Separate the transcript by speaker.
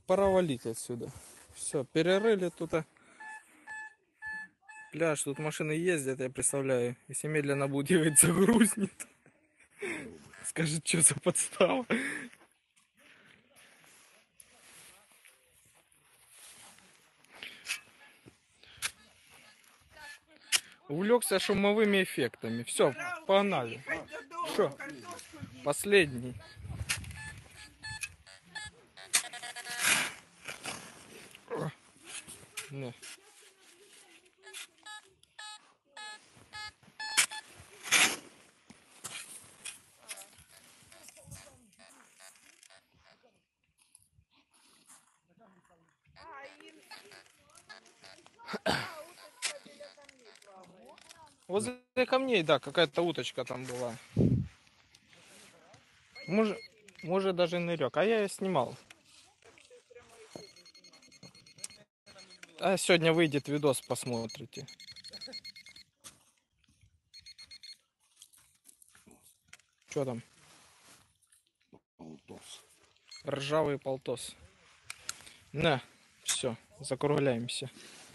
Speaker 1: пора валить отсюда. Все, перерыли тут пляж, тут машины ездят, я представляю. Если медленно будет ехать, загрузнет. Скажет, что за подстава. Увлекся шумовыми эффектами. Все, погнали. Что? Последний. Не. Возле камней, да, какая-то уточка там была. Может даже нырек. А я ее снимал. А сегодня выйдет видос, посмотрите. Что там?
Speaker 2: Полтос.
Speaker 1: Ржавый полтос. На, все, закругляемся.